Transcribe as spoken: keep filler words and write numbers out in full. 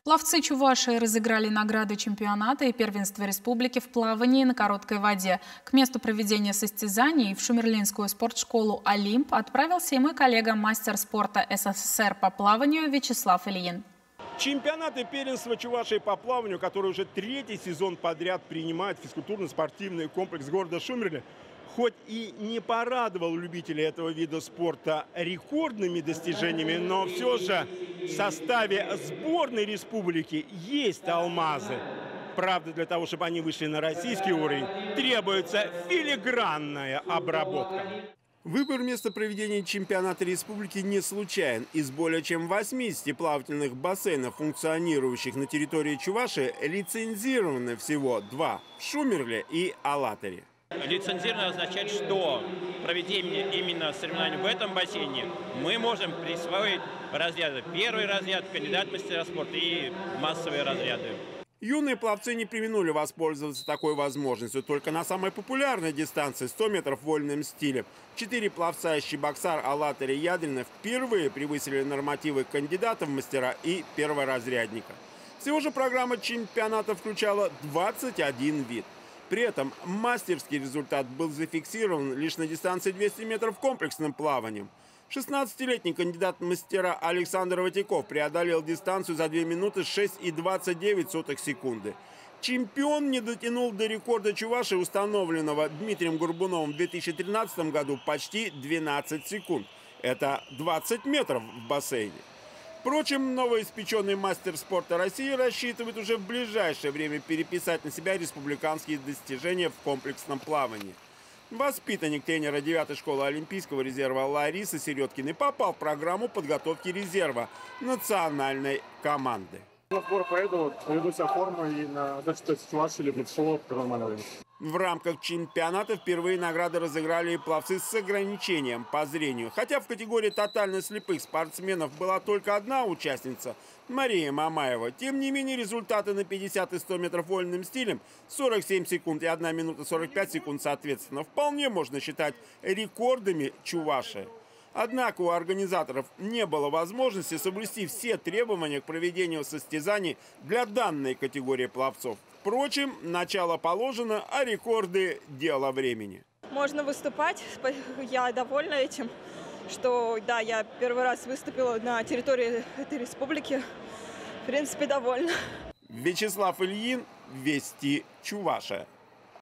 Пловцы Чувашии разыграли награды чемпионата и первенства республики в плавании на короткой воде. К месту проведения состязаний в Шумерлинскую спортшколу «Олимп» отправился и мой коллега, мастер спорта СССР по плаванию Вячеслав Ильин. Чемпионат и первенство Чувашии по плаванию, который уже третий сезон подряд принимает физкультурно-спортивный комплекс города Шумерли, хоть и не порадовал любителей этого вида спорта рекордными достижениями, но все же в составе сборной республики есть алмазы. Правда, для того, чтобы они вышли на российский уровень, требуется филигранная обработка. Выбор места проведения чемпионата республики не случайен. Из более чем восьмидесяти плавательных бассейнов, функционирующих на территории Чувашии, лицензированы всего два – в Шумерле и Алатыре. Лицензировано означает, что проведение именно соревнований в этом бассейне мы можем присвоить разряды. Первый разряд, кандидат в мастера спорта и массовые разряды. Юные пловцы не преминули воспользоваться такой возможностью. Только на самой популярной дистанции сто метров в вольном стиле четыре пловца из Чебоксар, Алатыря и Ядрина впервые превысили нормативы кандидатов в мастера и перворазрядника. Всего же программа чемпионата включала двадцать один вид. При этом мастерский результат был зафиксирован лишь на дистанции двести метров комплексным плаванием. шестнадцатилетний кандидат в мастера Александр Ватяков преодолел дистанцию за две минуты шесть и двадцать девять сотых секунды. Чемпион не дотянул до рекорда Чувашии, установленного Дмитрием Горбуновым в две тысячи тринадцатом году, почти двенадцать секунд. Это двадцать метров в бассейне. Впрочем, новоиспеченный мастер спорта России рассчитывает уже в ближайшее время переписать на себя республиканские достижения в комплексном плавании. Воспитанник тренера девятой школы Олимпийского резерва Ларисы Середкиной попал в программу подготовки резерва национальной команды. На сбор поеду, приведу себя в форму и на Чувашии или Бритшоу нормально. В рамках чемпионата впервые награды разыграли и пловцы с ограничением по зрению. Хотя в категории тотально слепых спортсменов была только одна участница – Мария Мамаева. Тем не менее, результаты на пятьдесят и сто метров вольным стилем – сорок семь секунд и одна минута сорок пять секунд соответственно – вполне можно считать рекордами Чувашии. Однако у организаторов не было возможности соблюсти все требования к проведению состязаний для данной категории пловцов. Впрочем, начало положено, а рекорды – дело времени. Можно выступать, я довольна этим, что да, я первый раз выступила на территории этой республики. В принципе, довольна. Вячеслав Ильин, Вести Чувашия.